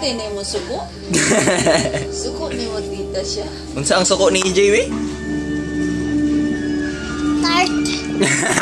Ate na mo suko. Suko ni mo tita siya. Unsa ang suko ni EJ we? Tart.